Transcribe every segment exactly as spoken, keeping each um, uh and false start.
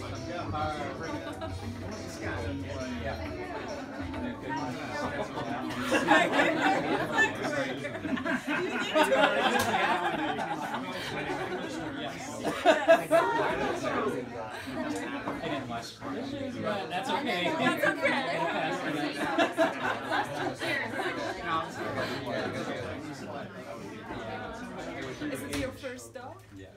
That's okay. That's okay. Is this your first dog? Yes.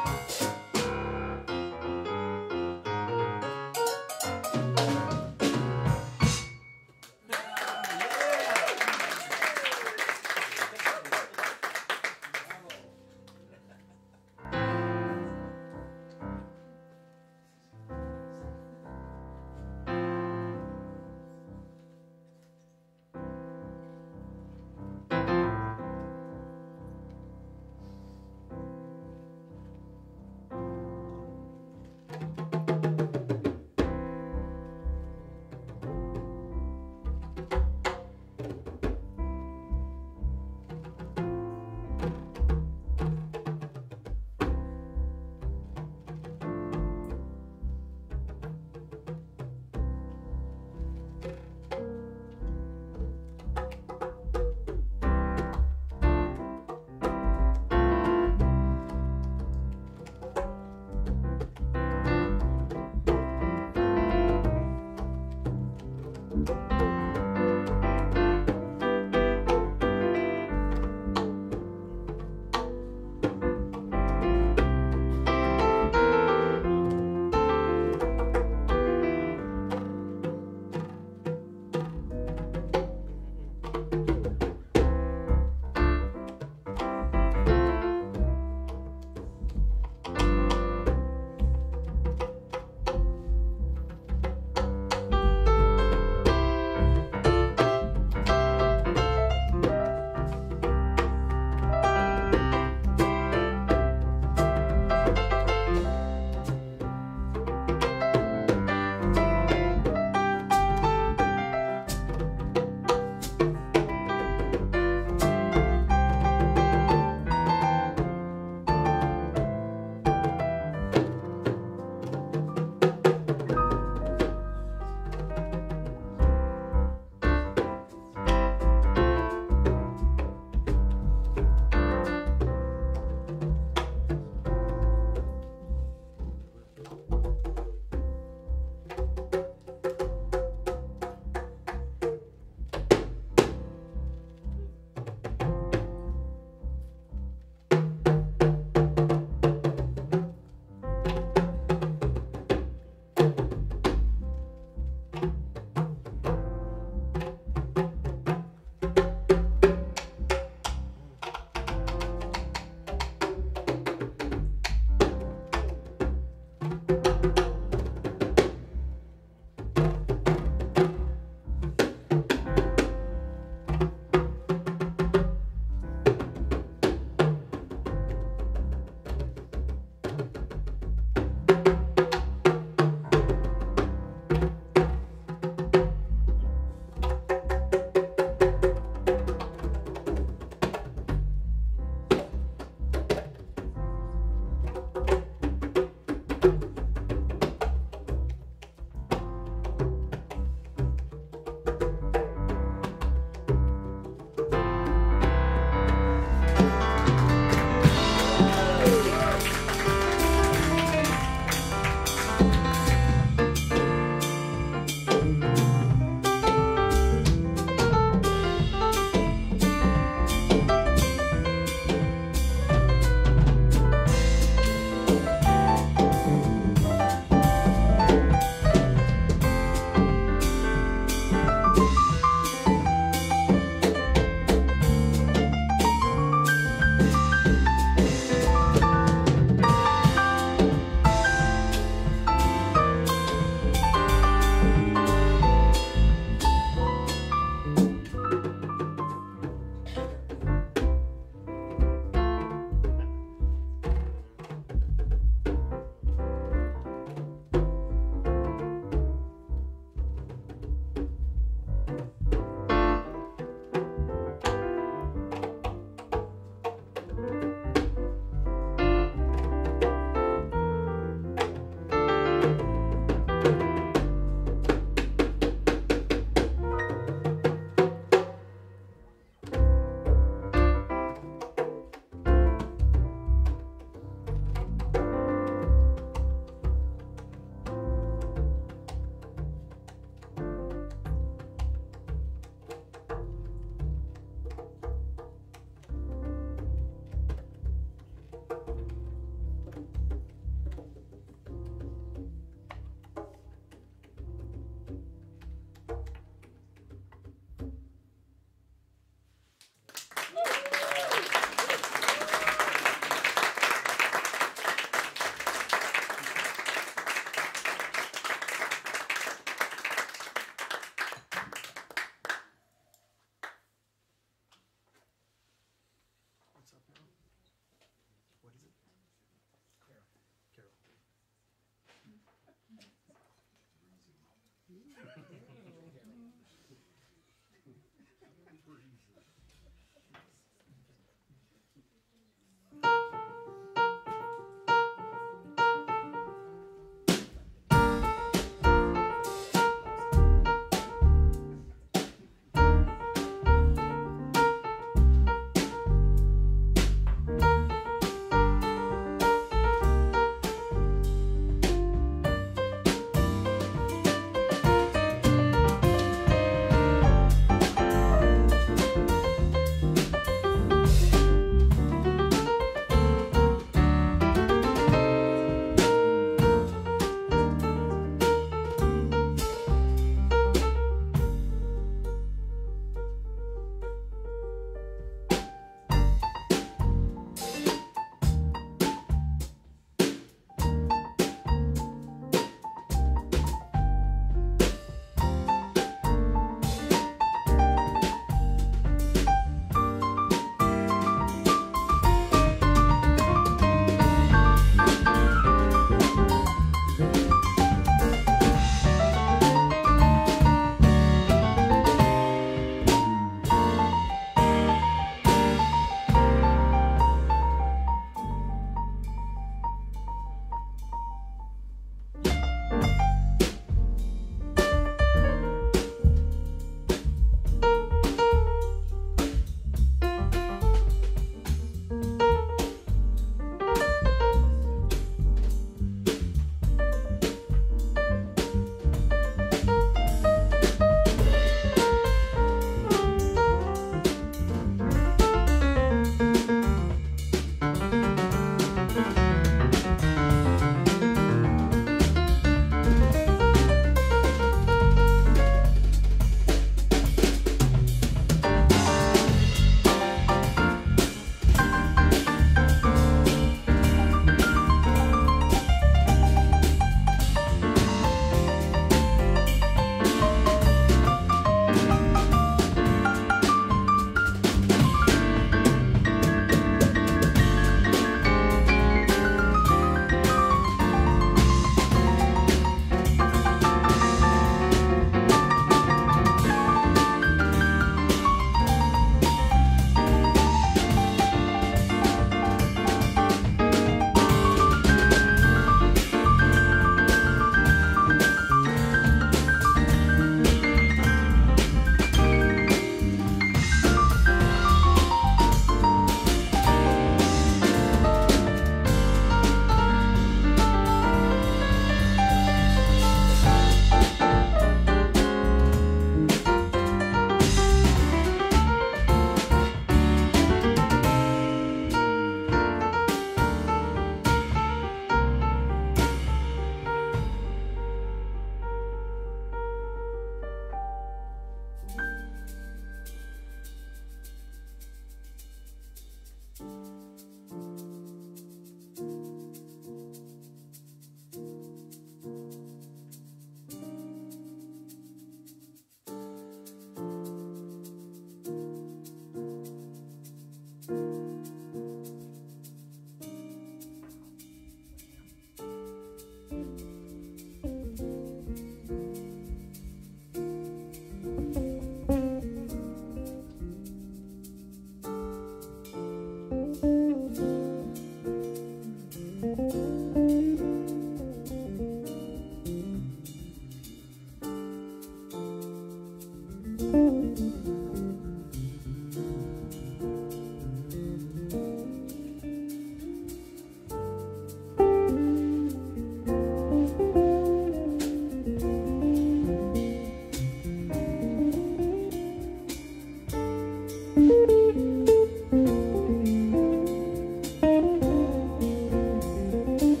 Thank you.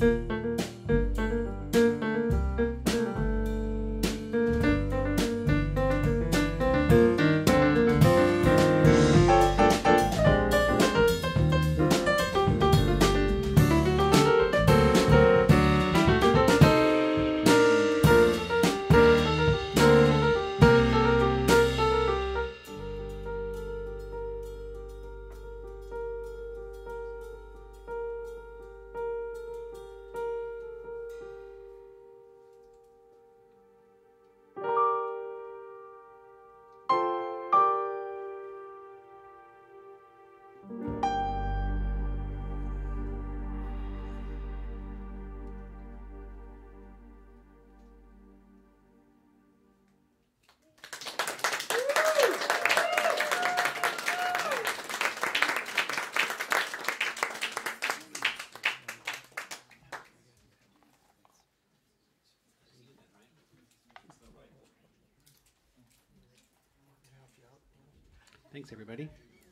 Thanks, everybody.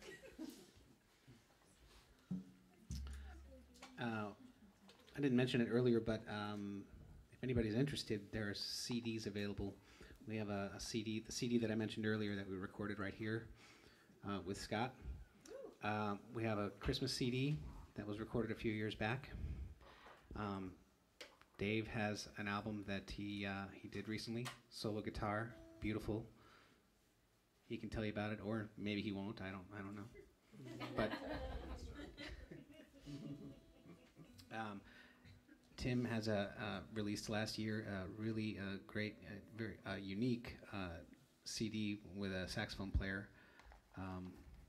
Uh, I didn't mention it earlier, but um, if anybody's interested, there are C Ds available. We have a, a C D, the C D that I mentioned earlier that we recorded right here uh, with Scott. Uh, we have a Christmas C D that was recorded a few years back. Um, Dave has an album that he uh, he did recently, solo guitar, beautiful. He can tell you about it, or maybe he won't. I don't. I don't know. But um, Tim has a uh, released last year a really uh, great, uh, very uh, unique uh, C D with a saxophone player. Um,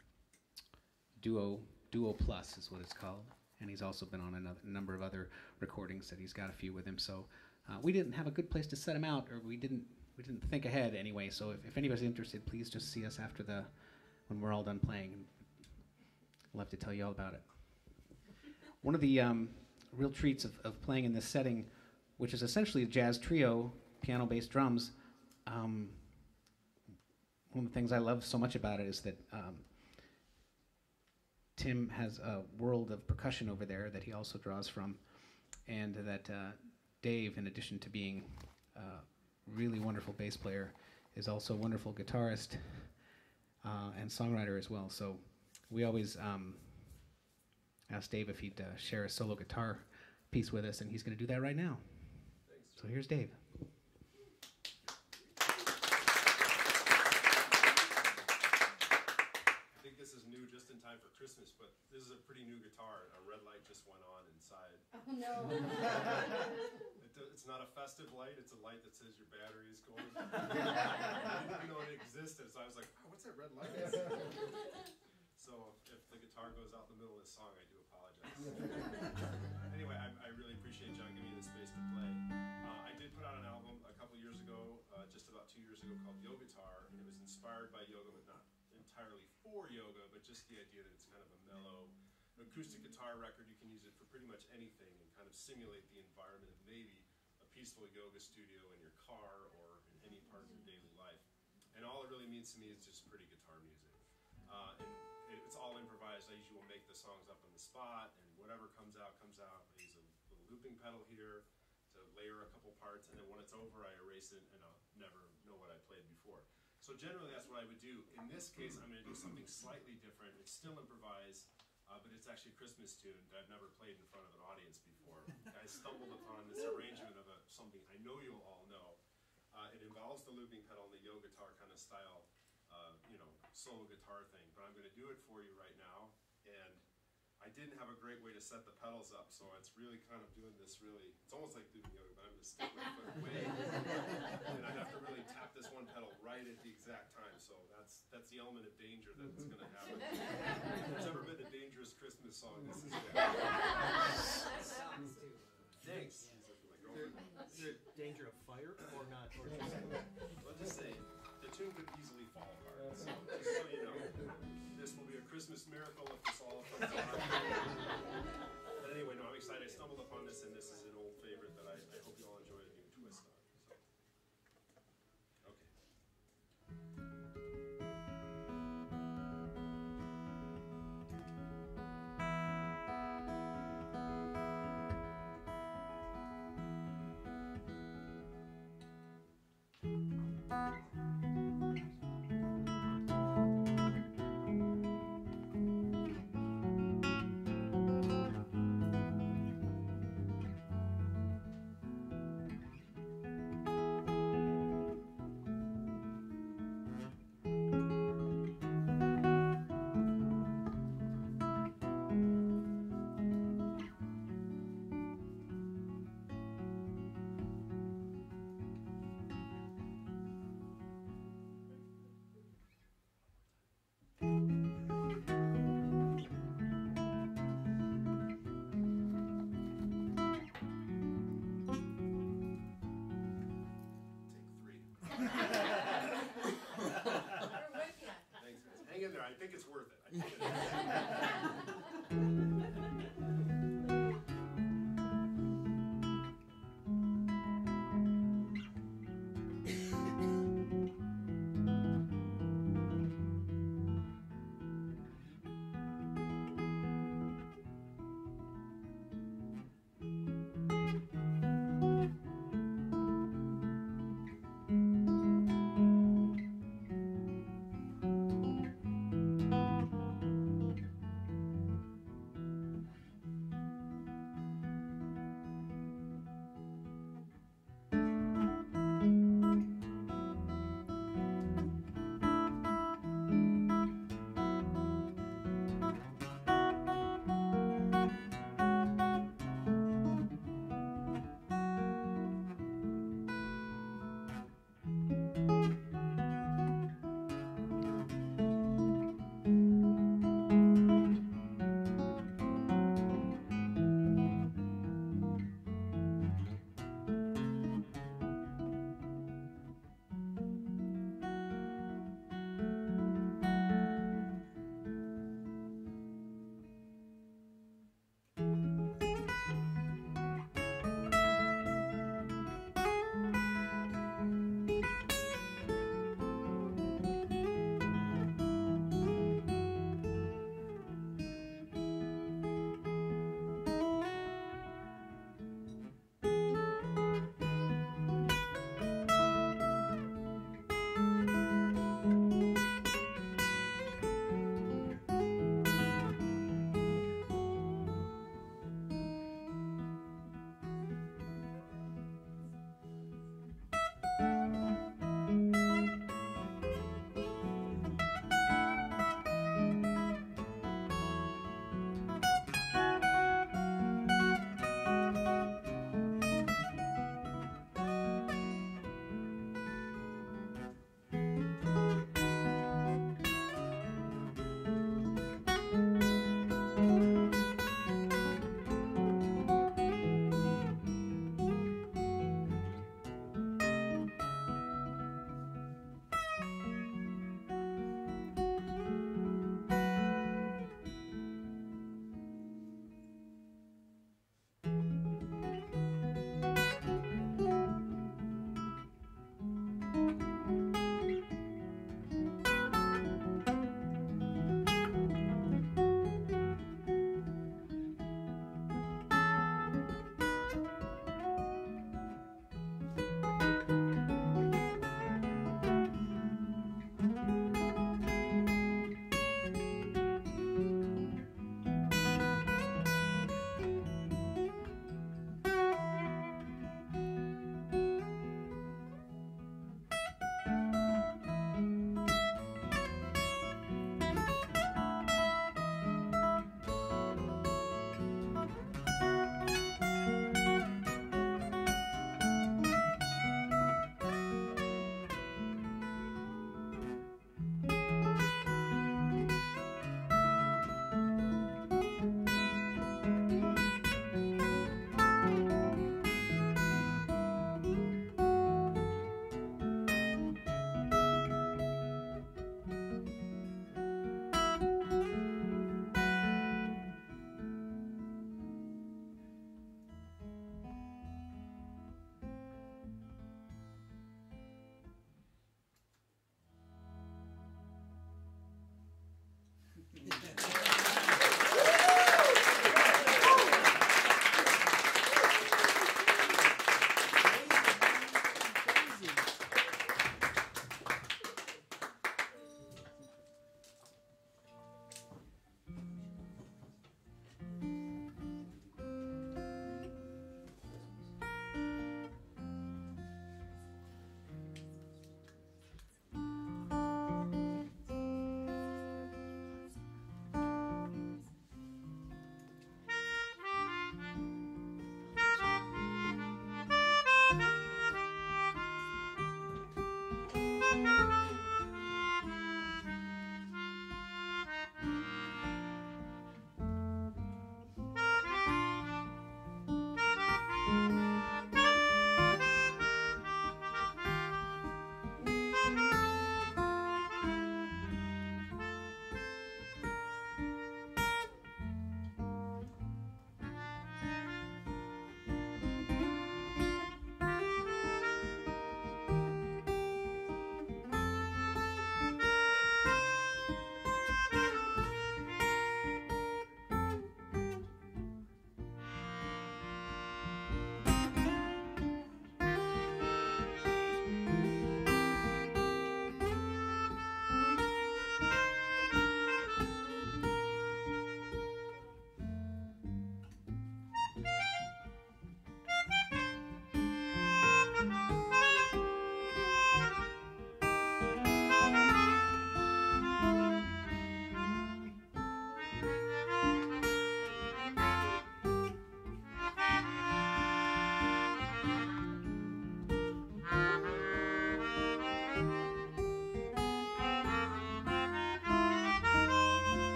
Duo Duo Plus is what it's called, and he's also been on another, a number of other recordings that he's got a few with him. So uh, we didn't have a good place to set him out, or we didn't. We didn't think ahead anyway, so if, if anybody's interested, please just see us after the, when we're all done playing, and we'll have to tell you all about it. One of the um, real treats of, of playing in this setting, which is essentially a jazz trio, piano, bass, drums, um, one of the things I love so much about it is that um, Tim has a world of percussion over there that he also draws from, and that uh, Dave, in addition to being uh, really wonderful bass player, is also a wonderful guitarist uh, and songwriter as well. So we always um, ask Dave if he'd uh, share a solo guitar piece with us, and he's going to do that right now. Thanks. So here's Dave. I think this is new just in time for Christmas, but this is a pretty new guitar. A red light just went on inside. Oh no. It's not a festive light, it's a light that says your battery is going. I didn't even know it existed, so I was like, oh, what's that red light? So if the guitar goes out in the middle of this song, I do apologize. Anyway, I, I really appreciate John giving me the space to play. Uh, I did put out an album a couple years ago, uh, just about two years ago, called Yo Guitar, and it was inspired by yoga, but not entirely for yoga, but just the idea that it's kind of a mellow acoustic guitar record. You can use it for pretty much anything and kind of simulate the environment of maybe a peaceful yoga studio in your car or in any part of your daily life. And all it really means to me is just pretty guitar music. Uh, and it, it's all improvised. I usually will make the songs up on the spot, and whatever comes out, comes out. I use a little looping pedal here to layer a couple parts, and then when it's over, I erase it, and I'll never know what I played before. So generally, that's what I would do. In this case, I'm going to do something slightly different. It's still improvised. Uh, but it's actually a Christmas tune that I've never played in front of an audience before. I stumbled upon this arrangement of a, something I know you'll all know. Uh, it involves the looping pedal and the yo guitar kind of style, uh, you know, solo guitar thing. But I'm going to do it for you right now. And I didn't have a great way to set the pedals up, so it's really kind of doing this really, it's almost like doing yoga, but I'm going to stick my foot away. And I have to really tap this one pedal right at the exact time. So that's that's the element of danger that's going to happen. If there's ever been a dangerous Christmas song, this is it. Thanks. Is there danger of fire or not? Or Let's just say the tune could easily fall apart. So just so you know, this will be a Christmas miracle if this all comes out. But anyway, no, I'm excited. I stumbled upon this, and this is an old favorite that I, I hope you all enjoy the new twist on. So, okay. think it's worth it. I think it is.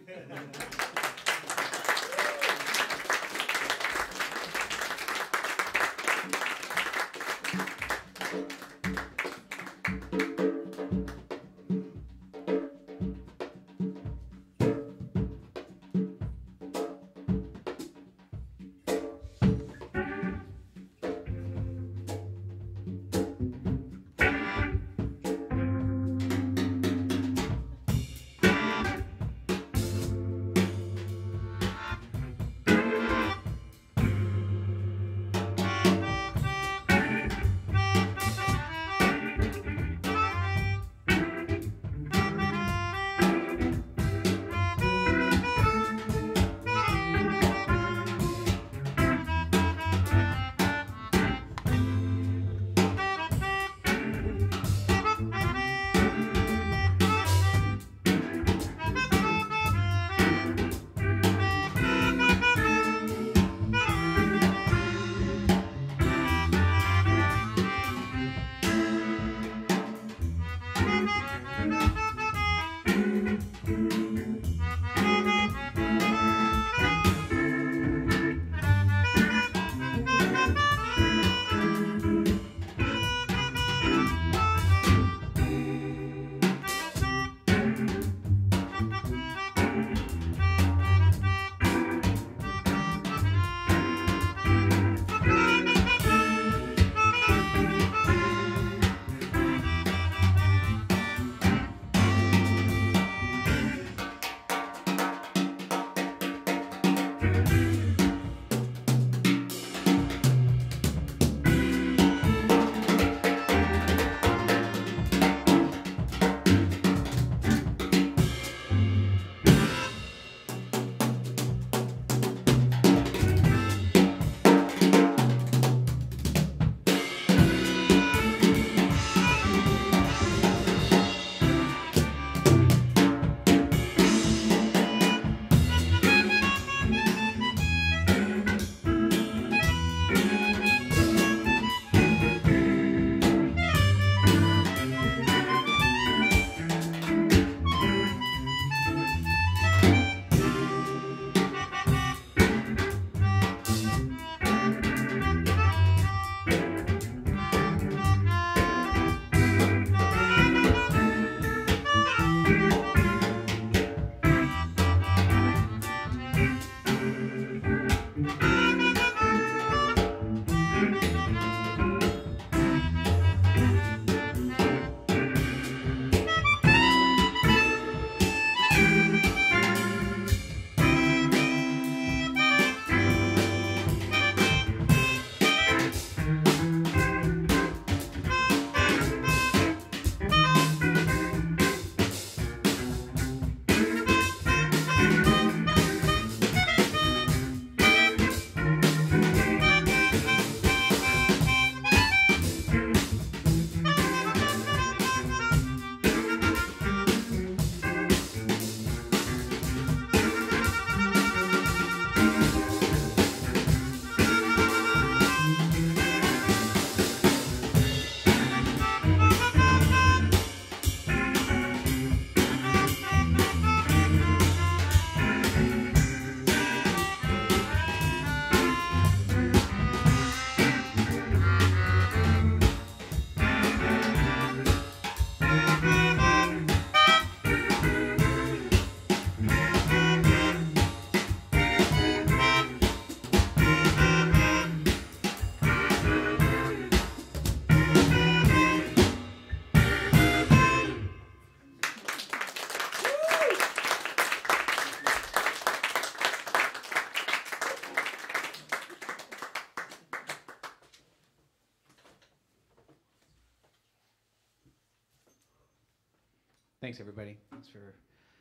Thanks, everybody. Thanks for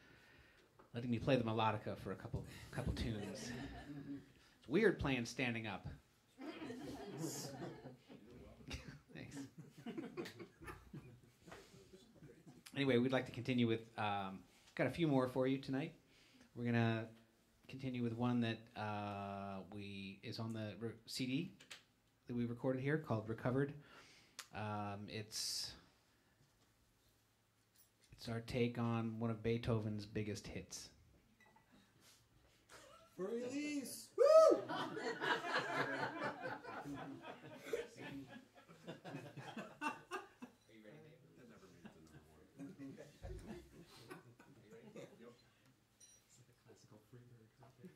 letting me play the melodica for a couple couple tunes. It's weird playing standing up. Thanks. Anyway, we'd like to continue with, um, got a few more for you tonight. We're going to continue with one that uh, we is on the re- C D that we recorded here called Recovered. Um, it's it's our take on one of Beethoven's biggest hits. Release! Woo! Are you ready, Dave? That never made it to number one. Are you ready? Yep. It's like a classical free bird right there.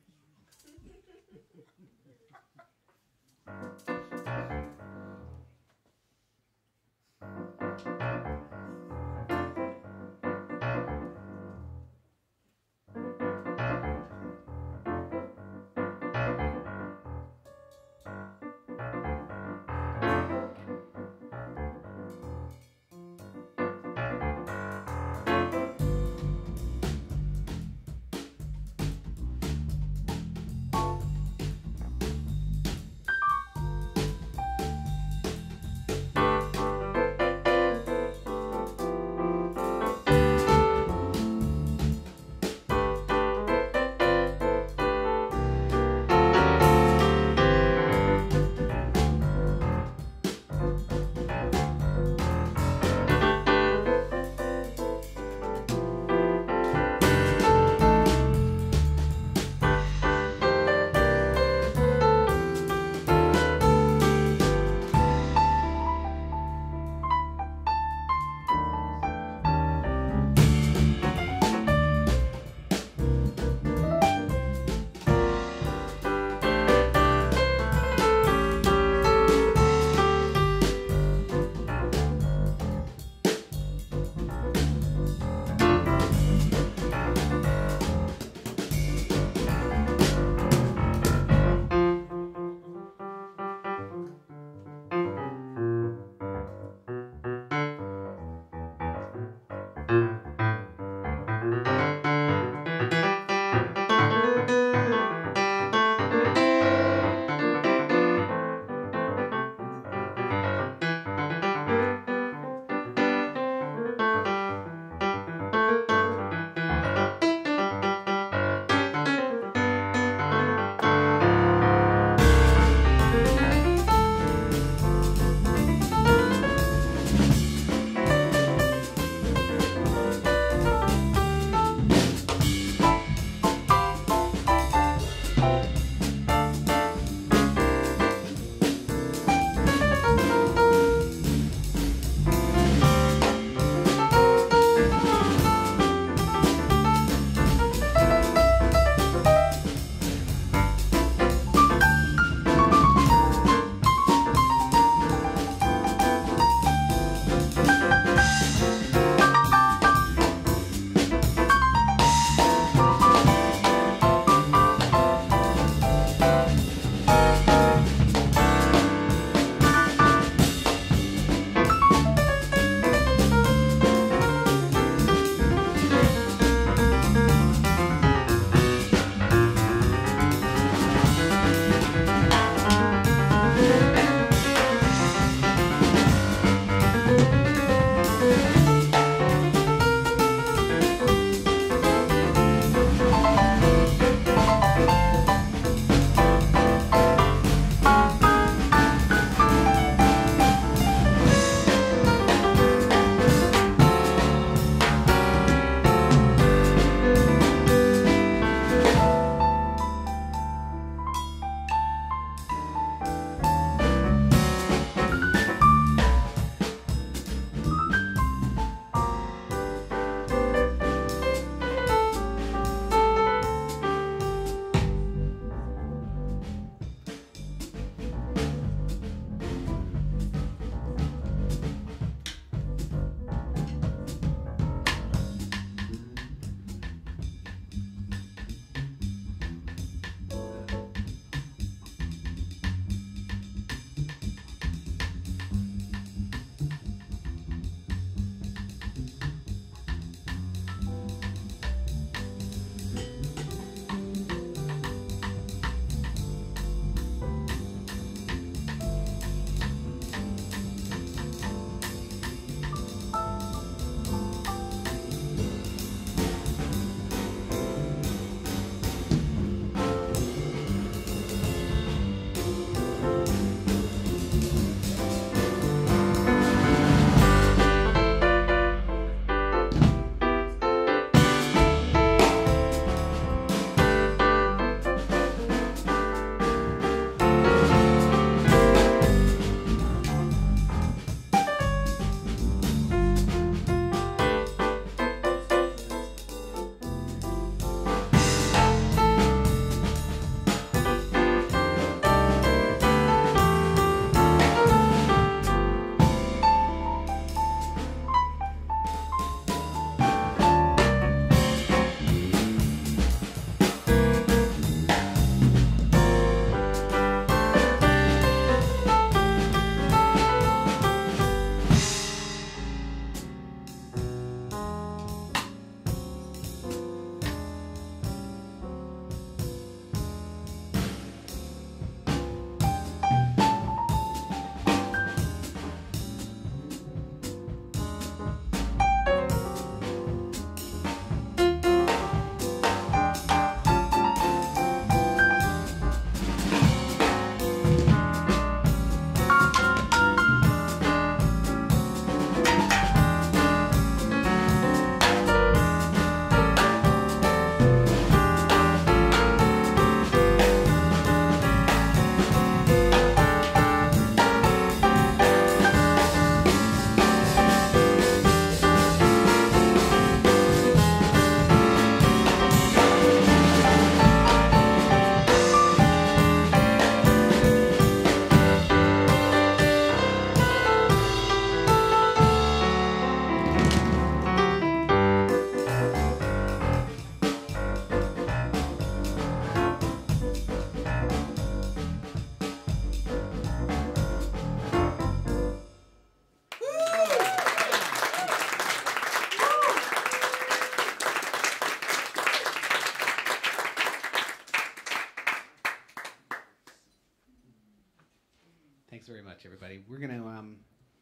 Thanks very much, everybody. We're going to um,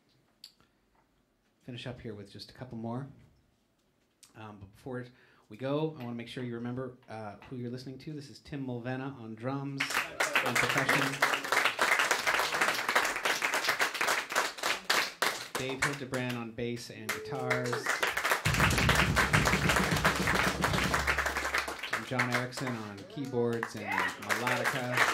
finish up here with just a couple more. Um, but before we go, I want to make sure you remember uh, who you're listening to. This is Tim Mulvenna on drums and percussion. Dave Hiltebrand on bass and guitars. And John Erickson on keyboards and melodica.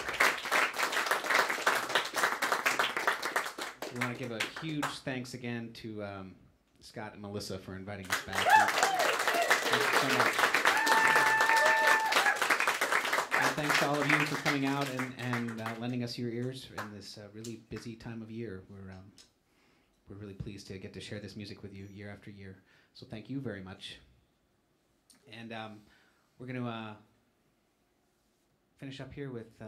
We want to give a huge thanks again to um, Scott and Melissa for inviting us back. Thank you so much. And thanks to all of you for coming out and, and uh, lending us your ears in this uh, really busy time of year. We're, um, we're really pleased to get to share this music with you year after year. So thank you very much. And um, we're going to uh, finish up here with uh,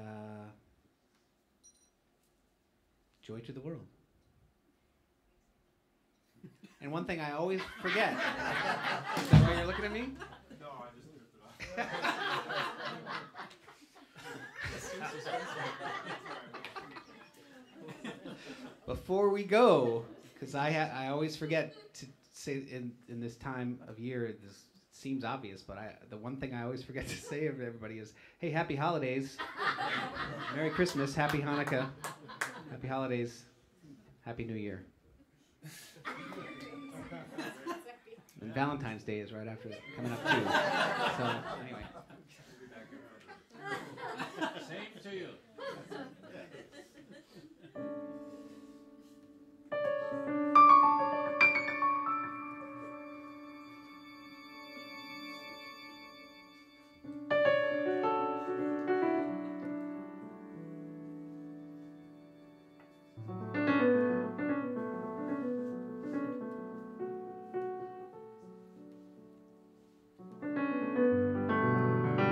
Joy to the World. And one thing I always forget. Is that why you're looking at me? No, I just ripped it off. Before we go, because I ha- I always forget to say in, in this time of year, this seems obvious, but I the one thing I always forget to say to everybody is, hey, happy holidays. Merry Christmas, happy Hanukkah, happy holidays, happy New Year. And Valentine's Day is right after that, coming up too. So anyway. Same to you. Thank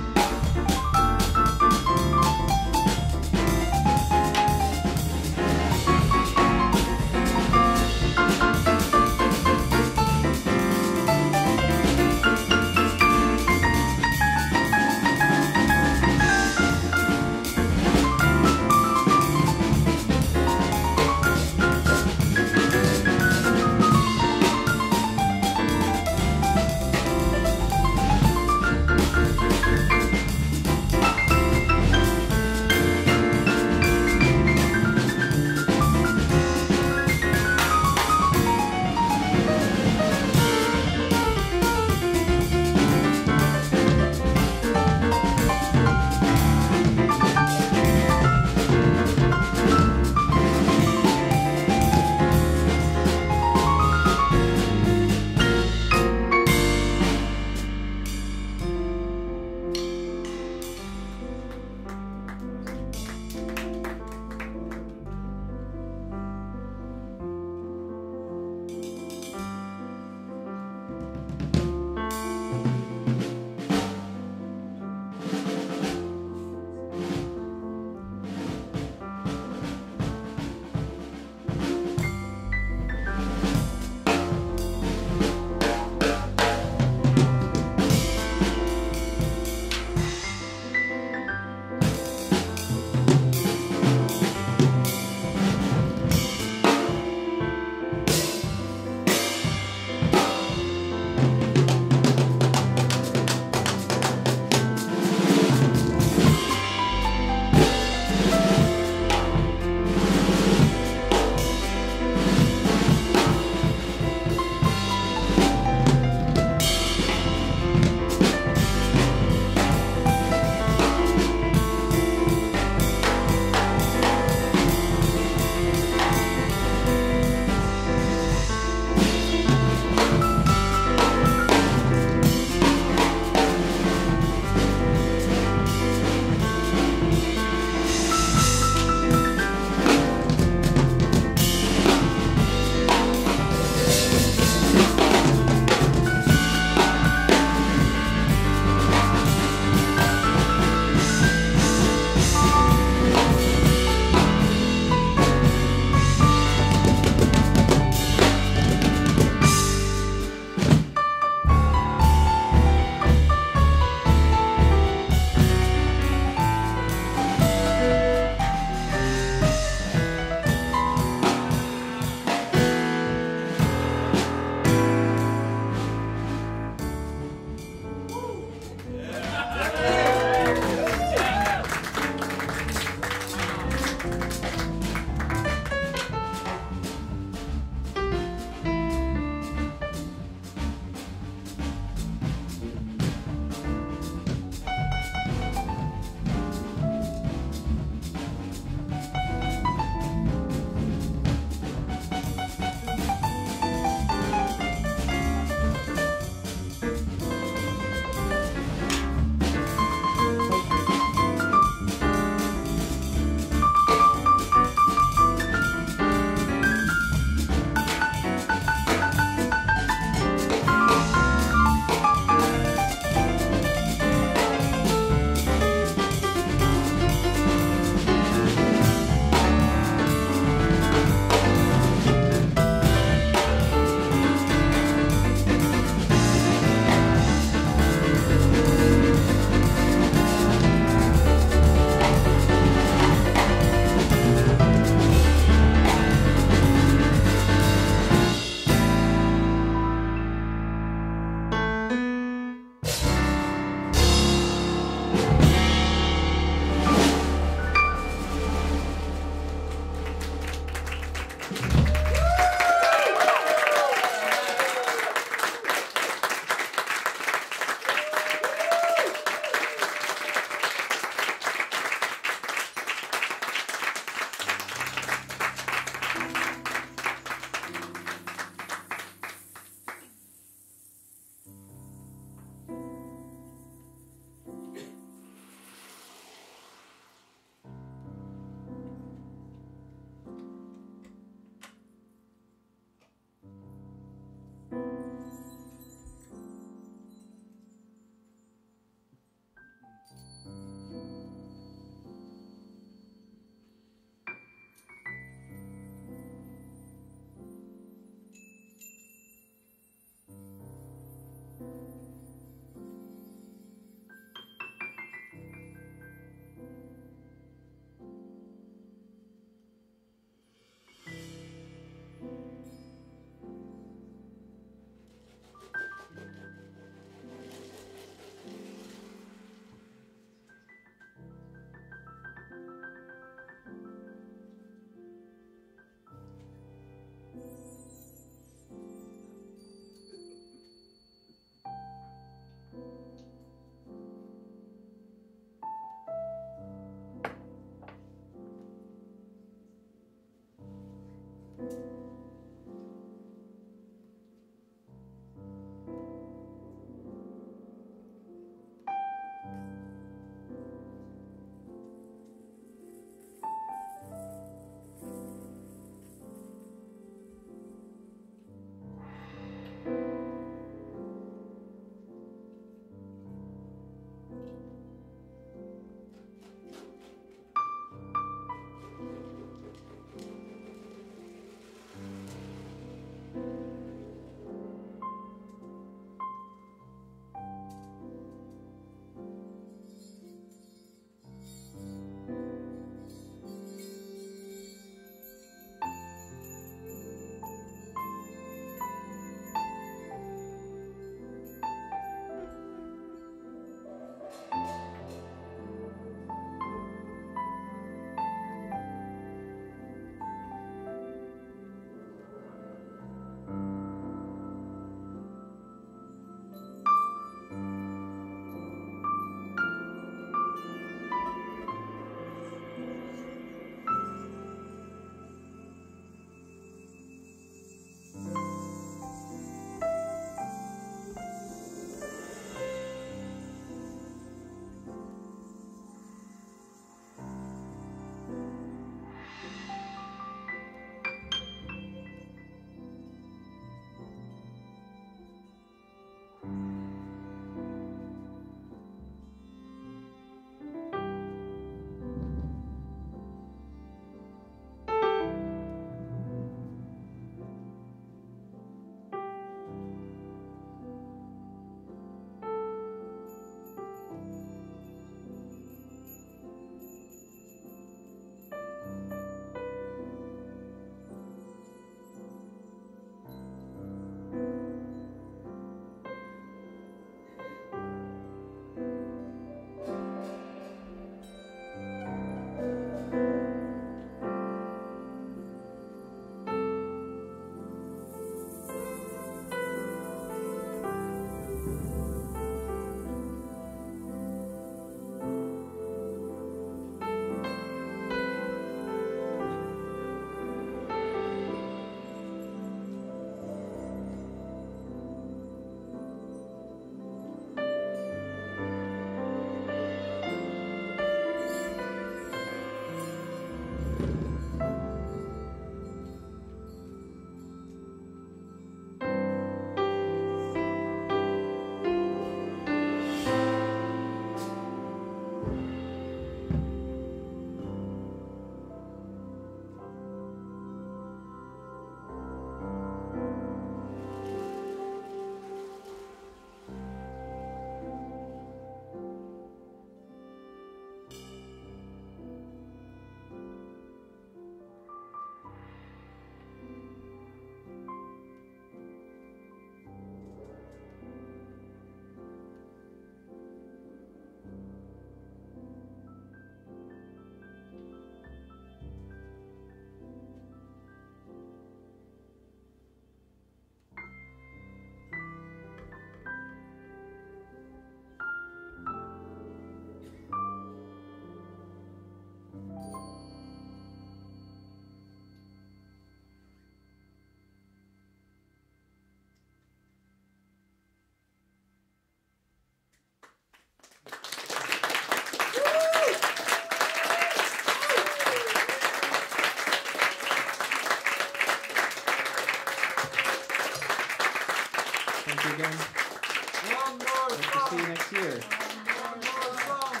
Thank you again. One more Hope to see you song. next year. One more song.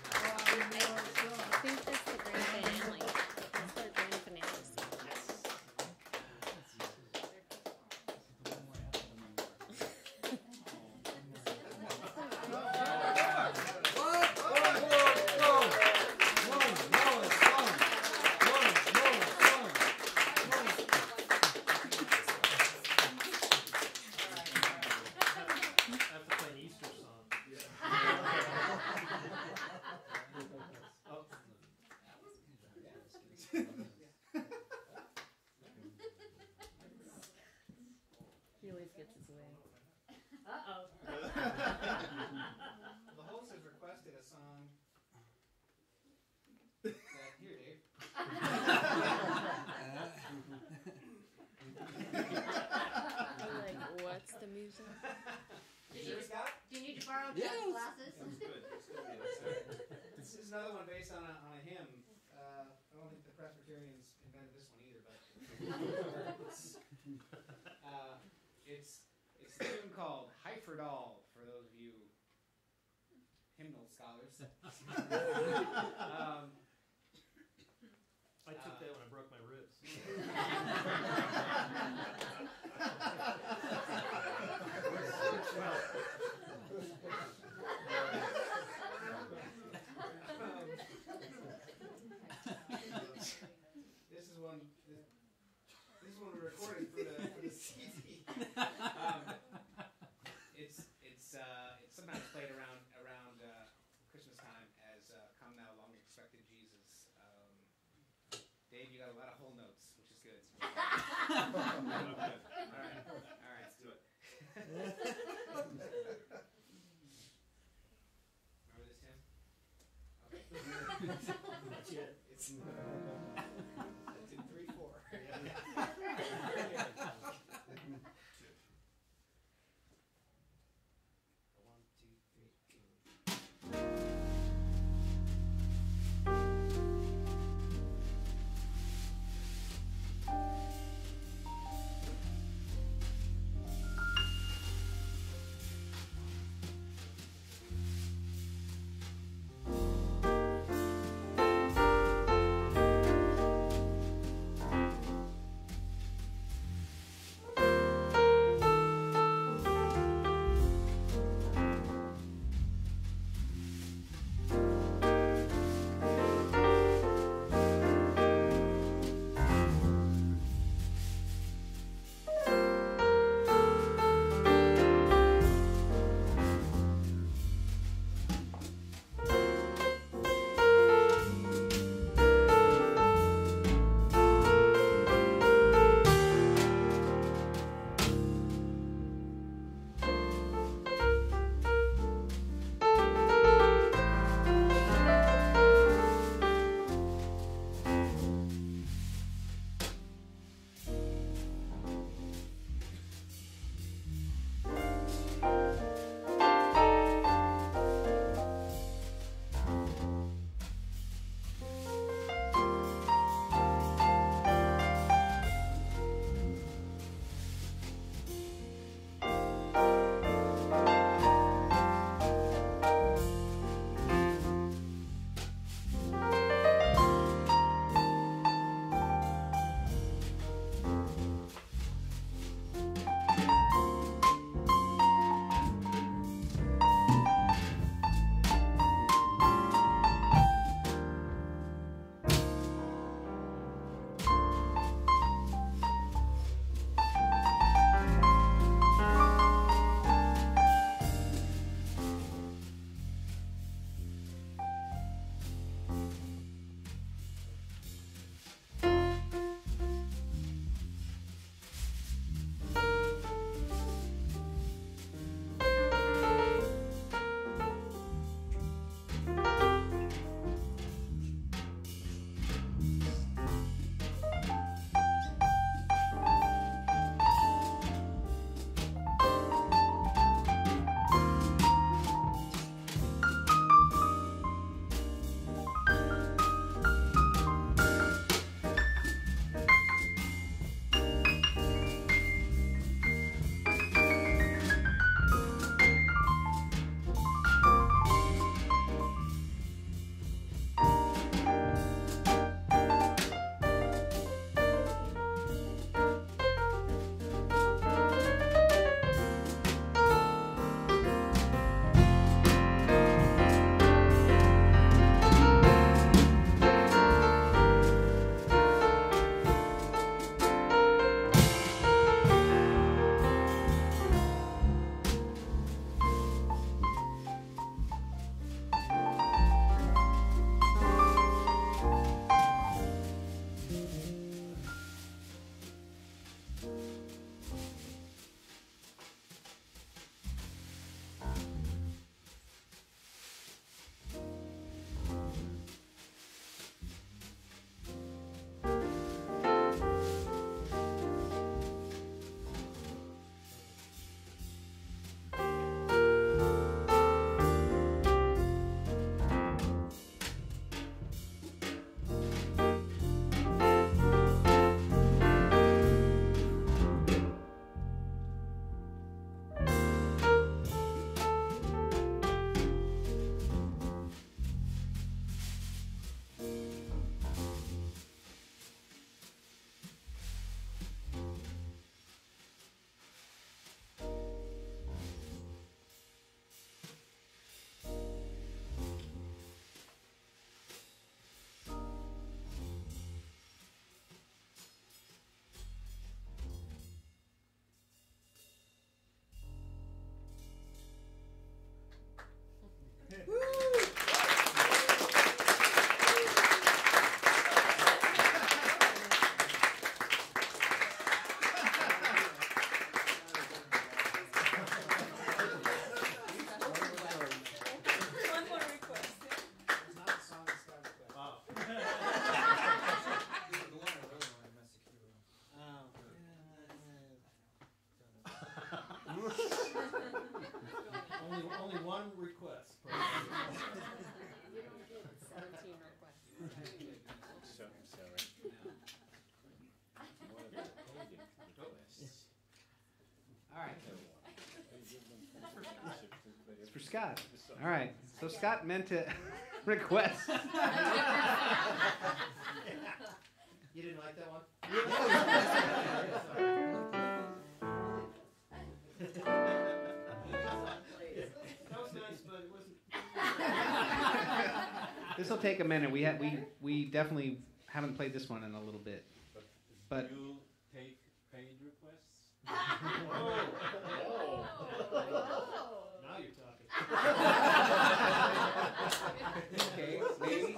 I think that's the grand finale. That's their grand finale song. I have to play an Easter song. Oh. He always gets his way. Uh-oh. The host has requested a song. That, here, Dave. Like, what's the music? Do you, need to, do you need to borrow Yes. John's glasses? This is another one based on a, on a hymn. Uh, I don't think the Presbyterians invented this one either, but it's, uh, it's it's a tune called Heiferdal for those of you hymnal scholars. um, I took that when I broke my ribs. This is one. This, this is one we recorded for the for the C D. Um, it's it's uh, it's sometimes played around around uh, Christmas time as uh, "Come Thou Long Expected Jesus." Um, Dave, you got a lot of whole notes, which is good. All right, all right, let's do it. Remember this hymn? Okay. Not yet. It's it's in three four. One, two, three. Scott. All right. So Scott meant to request. You didn't like that one? That was nice, but it wasn't. This will take a minute. We ha- we we definitely haven't played this one in a little bit. But Do you take paid requests? Now you're talking. okay, maybe.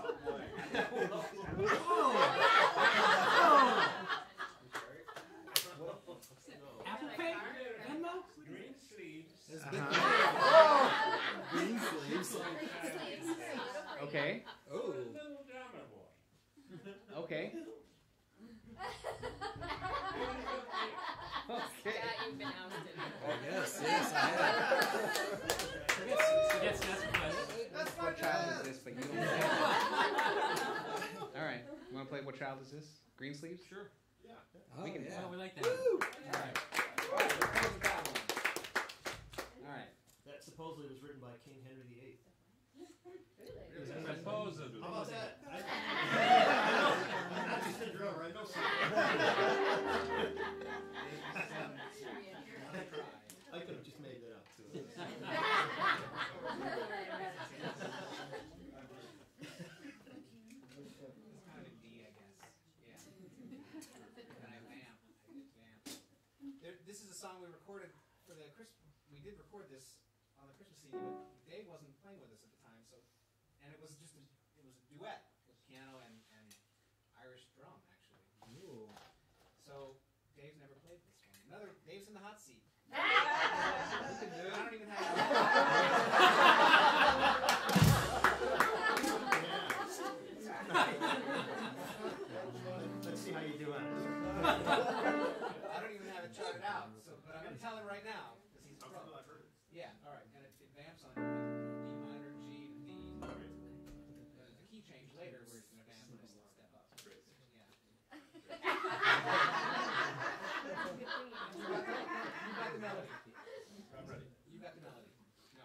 Apple Pay? Venmo? Green sleeves. Uh-huh. Green sleeves. Okay. Oh. Little drummer boy. Okay. Okay. You've been ousted. Oh, yes, yes, I have. Yes, that's What child is this? But you don't. All right. You want to play What Child Is This? Green sleeves. Sure. Oh, We can- yeah. Oh, we like that. All right. All right. Let's close that one. All right. That supposedly was written by King Henry the Eighth. Supposedly. How about that? I, Not just a drummer, I know I could have just made that up too. Kind of D, I guess. Yeah. And I vamp. I vamp. There, this is a song we recorded for the Christmas. We did record this on the Christmas scene, but Dave wasn't playing with us at the time, so and it was just a, it was a duet with piano and, and Irish drum actually. Ooh. So Dave's never played this one. Another Dave's in the hot seat. I don't even have. Let's see how you do on it. I don't even have it charted out. So, but I'm gonna tell him right now because he's a pro. I've heard it. Yeah. All right. And it, it vamps on D minor, G, and D. The, the key change later where it's gonna vamp and it's gonna step up. Great. Yeah. You got the, you got the melody. I'm ready. You got the melody. No.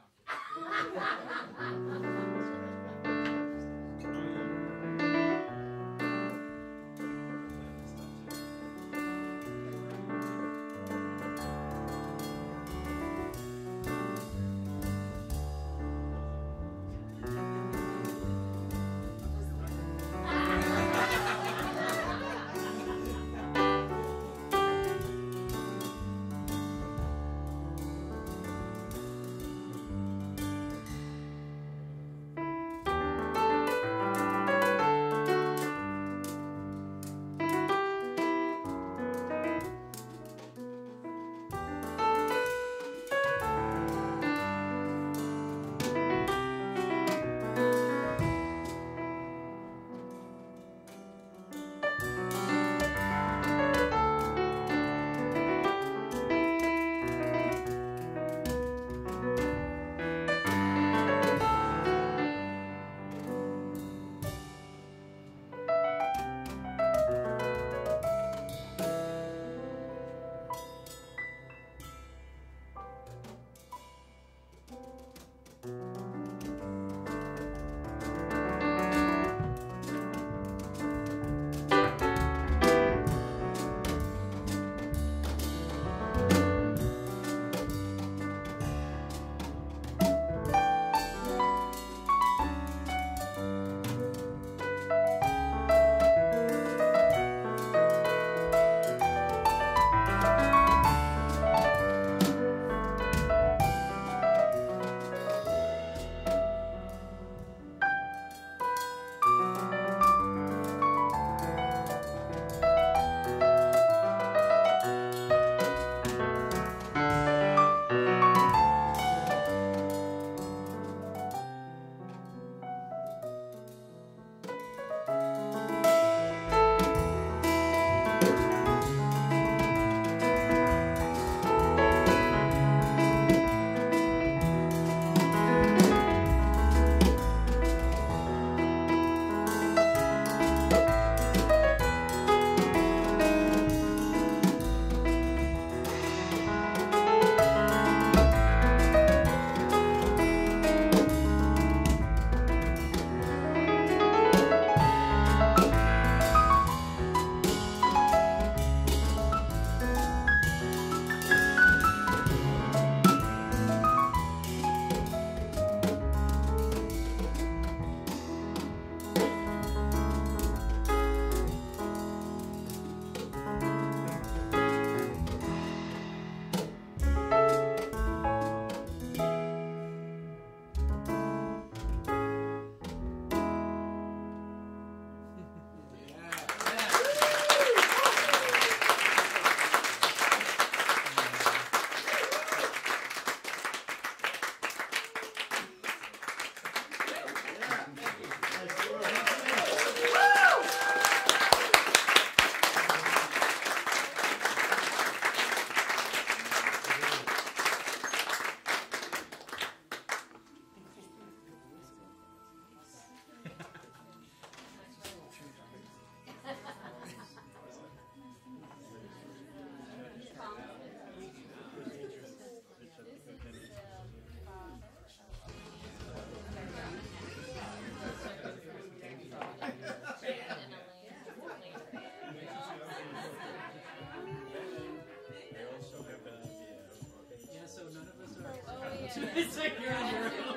It's like you're on your own.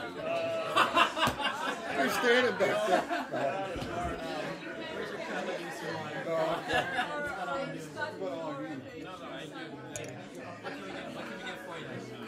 You're standing back there. Where's your cup of Easter water? No. That's what I'm doing. Well, you- No, no, I do. What can we get, what can we get for you?